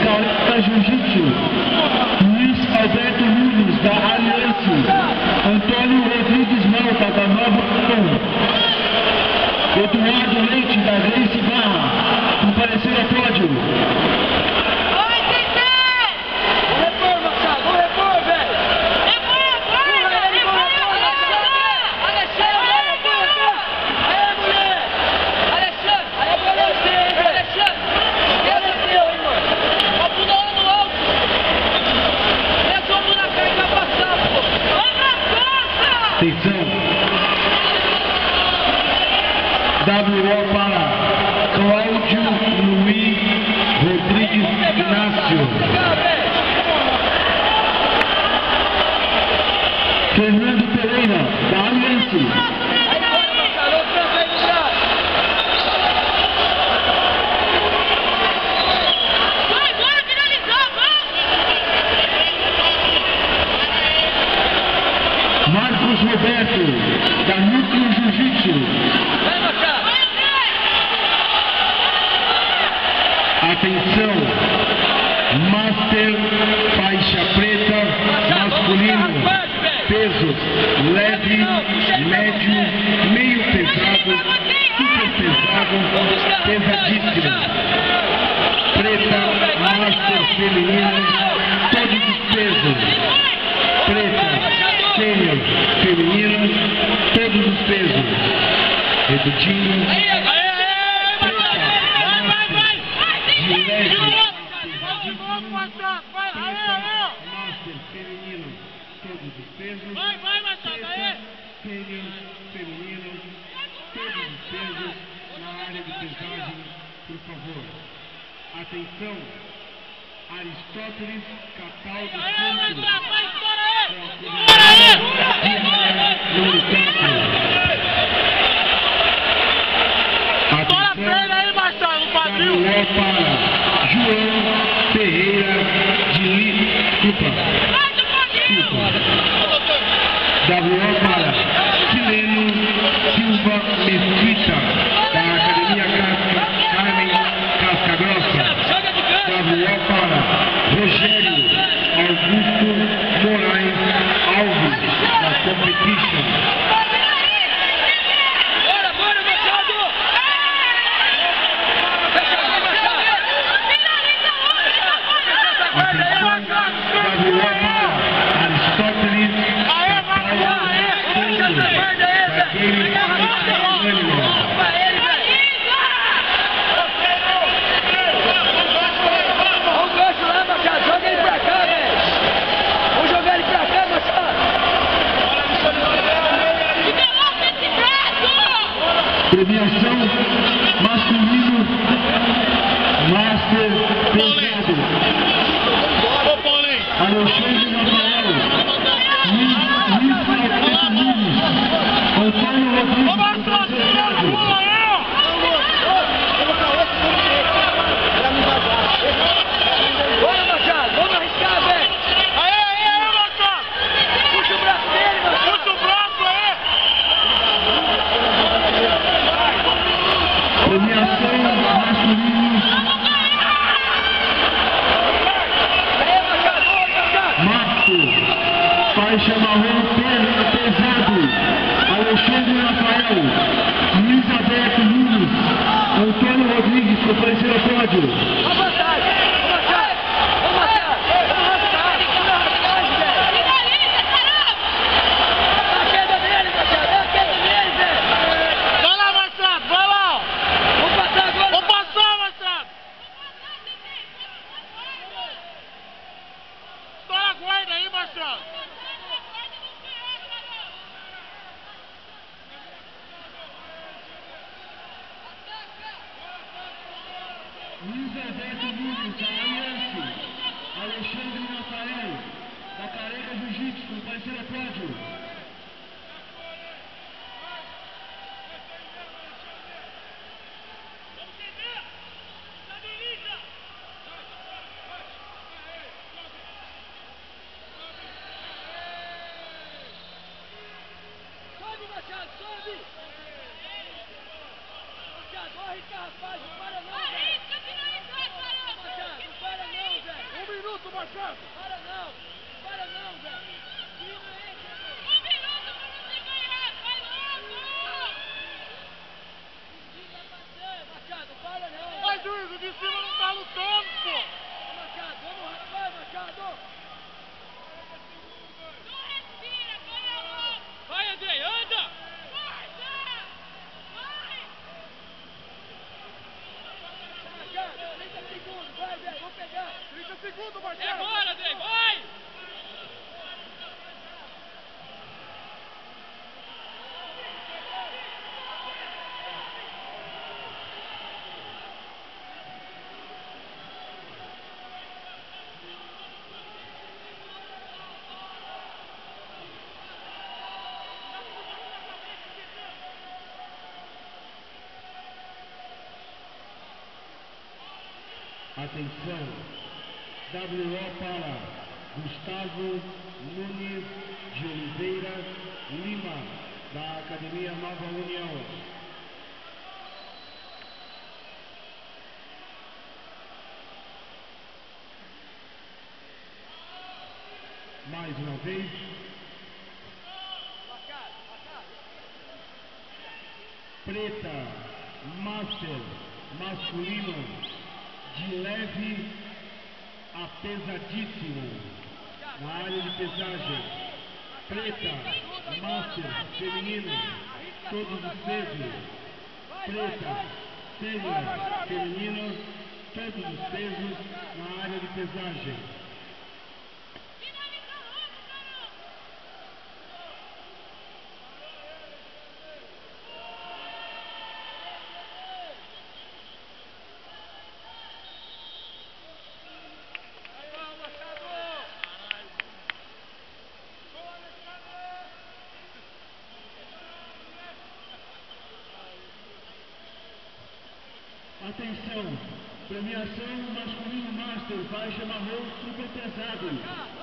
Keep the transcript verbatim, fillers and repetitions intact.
Capoeira Jiu-Jitsu, Luiz Alberto Nunes, da Aliança, Antônio Rodrigues Malta, da Nova União, Eduardo Leite, da Grace Barra, comparecer ao pódio. Atenção, W O para Cláudio Luiz Rodrigues Inácio, Fernando Pereira, da Aliança, Marcos Roberto, da Núcleo Jiu-Jitsu. Atenção, Master Faixa Preta masculino, pesos leve, médio, meio pesado, super pesado, pesadíssimo. Preta, Master feminino, todos os pesos. Preta, sênior, feminino, todos os pesos. Repetindo. Preta, master, de leve, pesadíssimo. Preta, master, feminino, todos os pesos. Preta, sênior, feminino, todos os pesos. Na área de pesagem, por favor. Atenção, Aristóteles Cataldo Santos. Bora frente aí, Marcelo, no quadril. W O para João Ferreira de Lima. Desculpa. Desculpa. W O para Sileno Silva Mesquita, da Academia Casca, Carmen Casca Grossa. W O para Rogério Augusto Moraes Alves, da Competition. Bora, bora, Machado! Atenção, W O para Aristóteles Cataldo Santos, da Game Fight Animal. Premiação masculino, Master pesado, Alexandre Rafael, Luiz Alberto Nunes, Antônio Rodrigues pesado. Bora, Machado, vamos arriscar, velho! Aí, aí, aí, Machado! Puxa o braço dele, Machado! Puxa o braço aí! Premiação masculino, Marco, faixa marrom pesado, Alexandre Rafael, Luiz Alberto Nunes, Antônio Rodrigues, comparecer ao pódio. Aguarda aí, Marcelo! Machado! Para não! Para não, velho! Um minuto pra você ganhar! Vai logo! Machado, para não! Vai, juiz! O de cima não tá lutando, pô! Machado, vamos! Vai, Machado! Não respira, ganha logo! Vai, Andrei, anda! Força! Vai! Machado, trinta segundos! Vai, velho! Vou pegar! trinta segundos, Machado! É agora, Andrei! Vai! Atenção, W O para Gustavo Nunes de Oliveira Lima, da Academia Nova União. Mais uma vez. Preta, Master, masculino. De leve a pesadíssimo, na área de pesagem. Preta, Master, feminino, todos os pesos. Preta, Sênior, feminino, todos os pesos, na área de pesagem. Atenção, premiação masculino Master, faixa marrom super pesado.